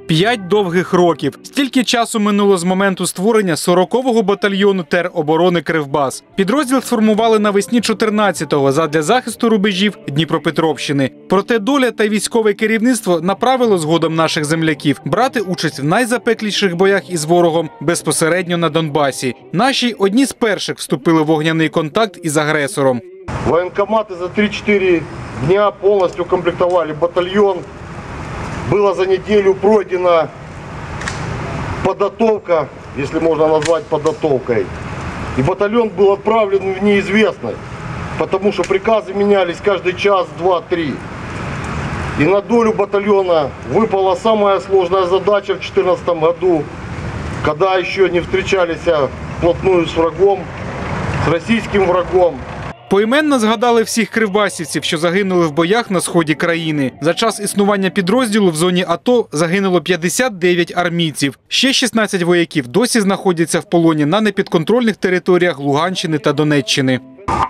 5 довгих років. Стільки часу минуло з моменту створення 40-го батальйону тероборони «Кривбас». Підрозділ сформували навесні 14-го задля захисту рубежів Дніпропетровщини. Проте доля та військове керівництво направило згодом наших земляків брати участь в найзапекліших боях із ворогом безпосередньо на Донбасі. Наші одні з перших вступили в вогняний контакт із агресором. Военкоматы за 3-4 дня полностью укомплектовали батальон. Была за неделю пройдена подготовка, если можно назвать подготовкой. И батальон был отправлен в неизвестность, потому что приказы менялись каждый час, 2-3. И на долю батальона выпала самая сложная задача в 2014 году, когда еще не встречались вплотную с врагом, с российским врагом. Поіменно згадали всіх кривбасівців, що загинули в боях на сході країни. За час існування підрозділу в зоні АТО загинуло 59 армійців. Ще 16 вояків досі знаходяться в полоні на непідконтрольних територіях Луганщини та Донеччини.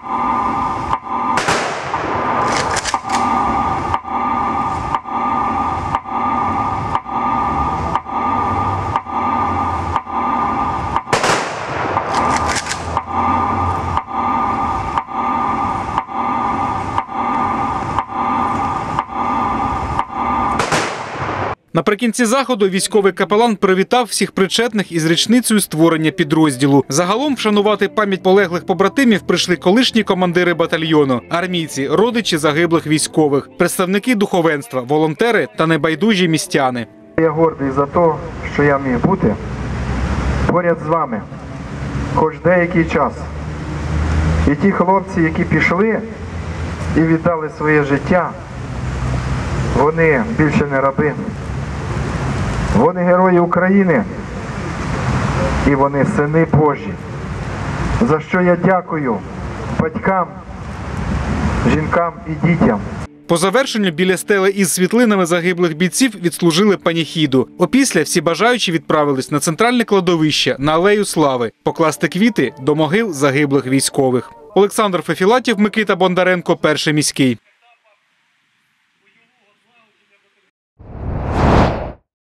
Наприкінці заходу військовий капелан привітав всіх причетних із річницею створення підрозділу. Загалом вшанувати пам'ять полеглих побратимів прийшли колишні командири батальйону, армійці, родичі загиблих військових, представники духовенства, волонтери та небайдужі містяни. Я гордий за те, що я міг бути поряд з вами хоч деякий час. І ті хлопці, які пішли і віддали своє життя, вони більше не раби. Вони герої України і вони сини Божі. За що я дякую батькам, жінкам і дітям. По завершенню біля стели із світлинами загиблих бійців відслужили паніхіду. Опісля всі бажаючі відправились на центральне кладовище, на Алею Слави, покласти квіти до могил загиблих військових. Олександр Фефілатів, Микита Бондаренко, Перший міський.